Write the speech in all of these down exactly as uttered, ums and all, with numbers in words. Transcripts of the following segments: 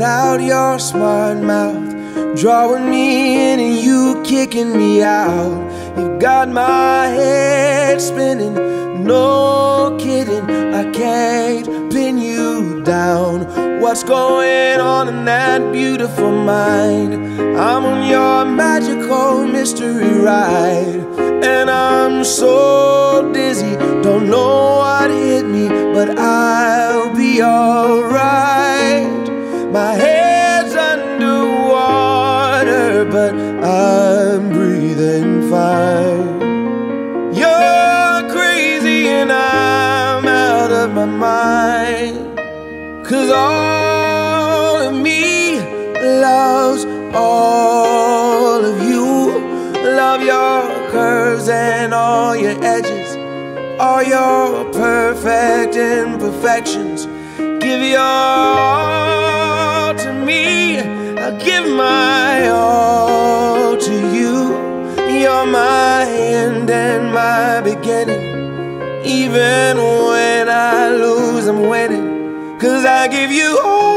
out your smart mouth, drawing me in and you kicking me out. You got my head spinning, no kidding, I can't pin you down. What's going on in that beautiful mind? I'm on your magical mystery ride, and I'm so dizzy, don't know what hit me, but I'll be alright. My head's underwater, but I'm breathing fine. You're crazy and I'm out of my mind, 'cause all of me loves all of you. Love your curves and all your edges, all your perfect imperfections. Give your all to me, I'll give my all to you. You're my end and my beginning. Even when I lose, I'm winning, 'cause I give you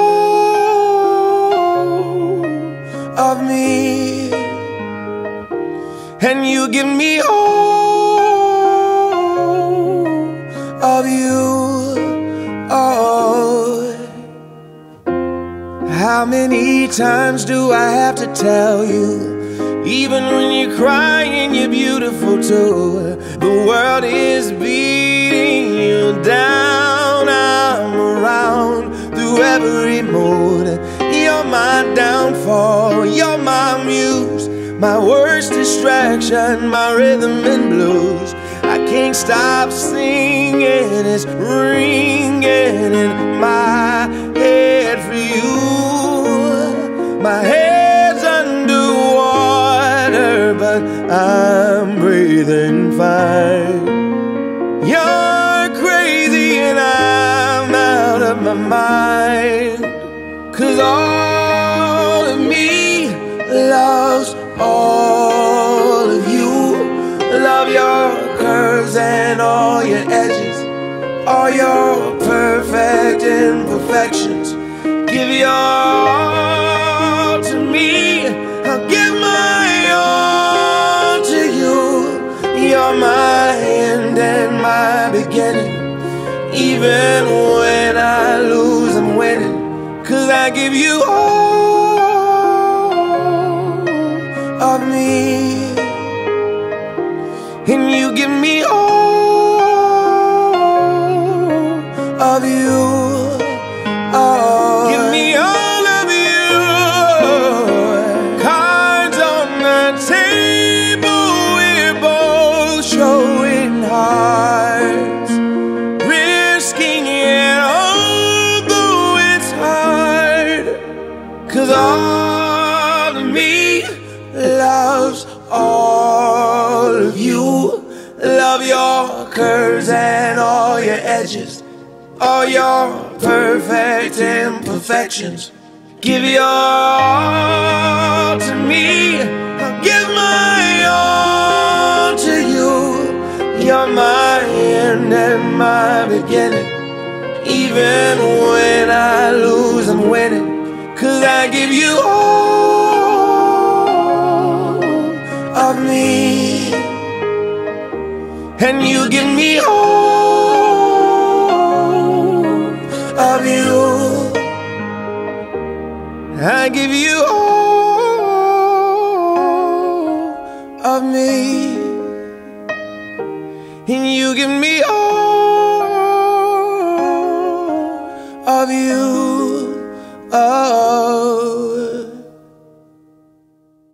all of me, and you give me all of you. Oh, how many times do I have to tell you? Even when you're crying, you're beautiful too. The world is beating you down. I'm around through every mood. You're my downfall, you're my muse, my worst distraction, my rhythm and blues. I can't stop singing, it's ringing in my head for you. My head's underwater, but I'm breathing fine. You're crazy and I'm out of my mind, 'cause all of me loves all of you. Love your curves and all your edges, all your perfect imperfections. Give your all to me, I'll give my all to you. You're my end and my beginning. Even when I lose, I'm winning, 'cause I give you all of me, and you give me all of you. Oh, give me all of you. Cards on the table, we're both showing hearts, risking it although it's hard, 'cause all of me loves all of you. Love your curves and all your edges, all your perfect imperfections. Give your all to me, I'll give my all to you. You're my end and my beginning. Even when I lose, I'm winning, 'cause I give you all of me, and you give me all of you. I give you all of me, and you give me all of you. Oh.